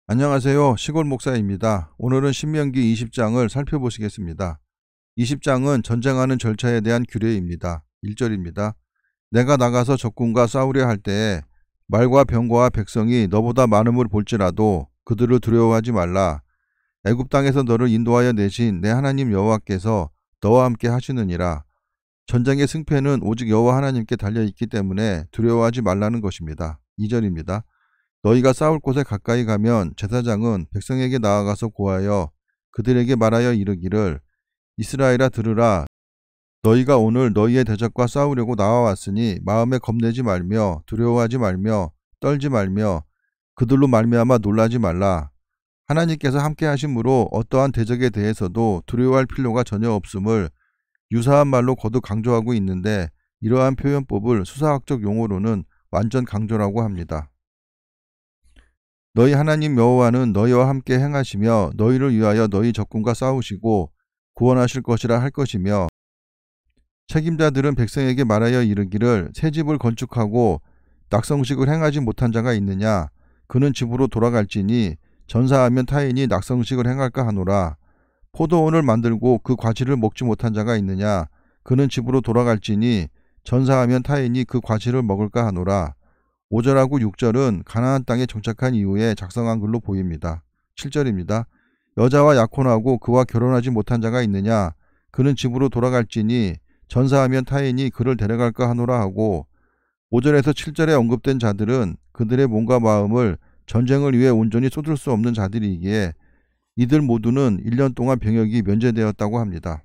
안녕하세요. 시골 목사입니다. 오늘은 신명기 20장을 살펴보시겠습니다. 20장은 전쟁하는 절차에 대한 규례입니다. 1절입니다. 내가 나가서 적군과 싸우려 할 때에 말과 병거와 백성이 너보다 많음을 볼지라도 그들을 두려워하지 말라. 애굽 땅에서 너를 인도하여 내신 내 하나님 여호와께서 너와 함께 하시느니라. 전쟁의 승패는 오직 여호와 하나님께 달려있기 때문에 두려워하지 말라는 것입니다. 2절입니다. 너희가 싸울 곳에 가까이 가면 제사장은 백성에게 나아가서 고하여 그들에게 말하여 이르기를 이스라엘아 들으라. 너희가 오늘 너희의 대적과 싸우려고 나와왔으니 마음에 겁내지 말며 두려워하지 말며 떨지 말며 그들로 말미암아 놀라지 말라. 하나님께서 함께 하심으로 어떠한 대적에 대해서도 두려워할 필요가 전혀 없음을 유사한 말로 거듭 강조하고 있는데, 이러한 표현법을 수사학적 용어로는 완전 강조라고 합니다. 너희 하나님 여호와는 너희와 함께 행하시며 너희를 위하여 너희 적군과 싸우시고 구원하실 것이라 할 것이며, 책임자들은 백성에게 말하여 이르기를 새 집을 건축하고 낙성식을 행하지 못한 자가 있느냐? 그는 집으로 돌아갈지니 전사하면 타인이 낙성식을 행할까 하노라. 포도원을 만들고 그 과실을 먹지 못한 자가 있느냐? 그는 집으로 돌아갈지니 전사하면 타인이 그 과실을 먹을까 하노라. 5절하고 6절은 가나안 땅에 정착한 이후에 작성한 글로 보입니다. 7절입니다. 여자와 약혼하고 그와 결혼하지 못한 자가 있느냐? 그는 집으로 돌아갈지니 전사하면 타인이 그를 데려갈까 하노라 하고, 5절에서 7절에 언급된 자들은 그들의 몸과 마음을 전쟁을 위해 온전히 쏟을 수 없는 자들이기에 이들 모두는 1년 동안 병역이 면제되었다고 합니다.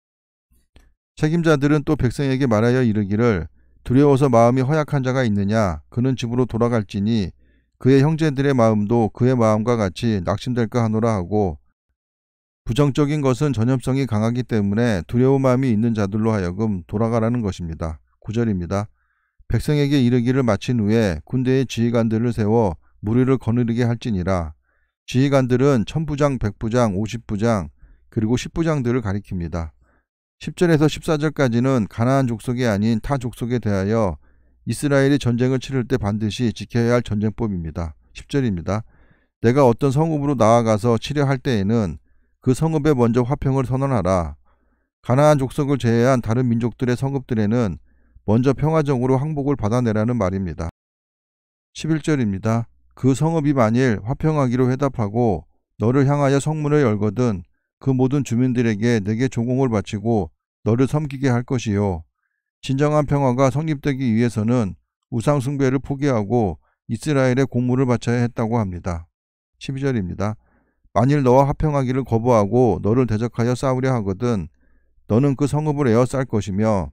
책임자들은 또 백성에게 말하여 이르기를 두려워서 마음이 허약한 자가 있느냐? 그는 집으로 돌아갈지니 그의 형제들의 마음도 그의 마음과 같이 낙심될까 하노라 하고, 부정적인 것은 전염성이 강하기 때문에 두려운 마음이 있는 자들로 하여금 돌아가라는 것입니다. 9절입니다. 백성에게 이르기를 마친 후에 군대의 지휘관들을 세워 무리를 거느리게 할지니라. 지휘관들은 1000부장, 100부장, 50부장, 그리고 10부장들을 가리킵니다. 10절에서 14절까지는 가나안 족속이 아닌 타 족속에 대하여 이스라엘이 전쟁을 치를 때 반드시 지켜야 할 전쟁법입니다. 10절입니다. 내가 어떤 성읍으로 나아가서 치려 할 때에는 그 성읍에 먼저 화평을 선언하라. 가나안 족속을 제외한 다른 민족들의 성읍들에는 먼저 평화적으로 항복을 받아내라는 말입니다. 11절입니다. 그 성읍이 만일 화평하기로 회답하고 너를 향하여 성문을 열거든 그 모든 주민들에게 내게 조공을 바치고 너를 섬기게 할 것이요. 진정한 평화가 성립되기 위해서는 우상 숭배를 포기하고 이스라엘의 공물을 바쳐야 했다고 합니다. 12절입니다. 만일 너와 화평하기를 거부하고 너를 대적하여 싸우려 하거든 너는 그 성읍을 에워쌀 것이며,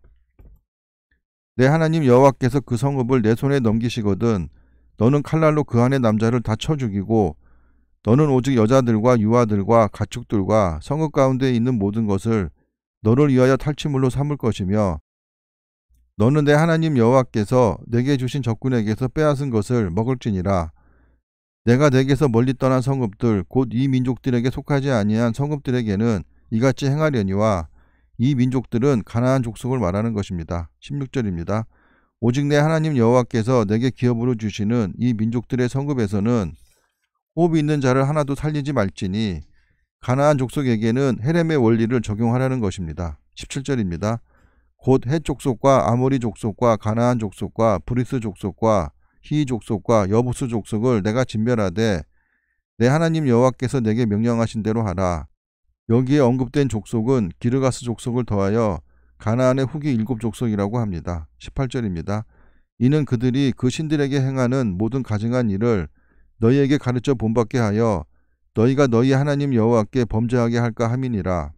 내 하나님 여호와께서 그 성읍을 내 손에 넘기시거든 너는 칼날로 그 안의 남자를 다 쳐 죽이고 너는 오직 여자들과 유아들과 가축들과 성읍 가운데 있는 모든 것을 너를 위하여 탈취물로 삼을 것이며, 너는 내 하나님 여호와께서 내게 주신 적군에게서 빼앗은 것을 먹을지니라. 내가 내게서 멀리 떠난 성읍들 곧 이 민족들에게 속하지 아니한 성읍들에게는 이같이 행하려니와, 이 민족들은 가나안 족속을 말하는 것입니다. 16절입니다. 오직 내 하나님 여호와께서 내게 기업으로 주시는 이 민족들의 성읍에서는 호흡이 있는 자를 하나도 살리지 말지니 가나안 족속에게는 헤렘의 원리를 적용하라는 것입니다. 17절입니다. 곧 헷 족속과 아모리 족속과 가나안 족속과 브리스 족속과 히이 족속과 여부스 족속을 내가 진멸하되 내 하나님 여호와께서 내게 명령하신 대로 하라. 여기에 언급된 족속은 기르가스 족속을 더하여 가나안의 후기 7족속이라고 합니다. 18절입니다. 이는 그들이 그 신들에게 행하는 모든 가증한 일을 너희에게 가르쳐 본받게 하여 너희가 너희 하나님 여호와께 범죄하게 할까 함이니라.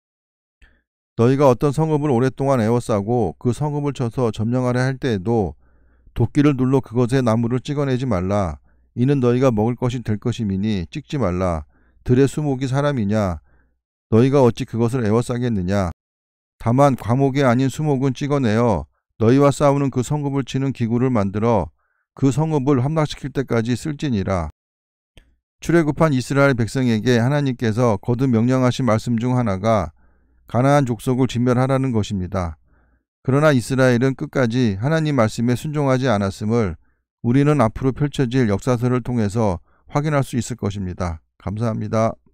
너희가 어떤 성읍을 오랫동안 에워싸고 그 성읍을 쳐서 점령하려 할 때에도 도끼를 눌러 그것의 나무를 찍어내지 말라. 이는 너희가 먹을 것이 될 것임이니 찍지 말라. 들의 수목이 사람이냐? 너희가 어찌 그것을 에워싸겠느냐? 다만 과목이 아닌 수목은 찍어내어 너희와 싸우는 그 성읍을 치는 기구를 만들어 그 성읍을 함락시킬 때까지 쓸지니라. 출애굽한 이스라엘 백성에게 하나님께서 거듭 명령하신 말씀 중 하나가 가나안 족속을 진멸하라는 것입니다. 그러나 이스라엘은 끝까지 하나님 말씀에 순종하지 않았음을 우리는 앞으로 펼쳐질 역사서를 통해서 확인할 수 있을 것입니다. 감사합니다.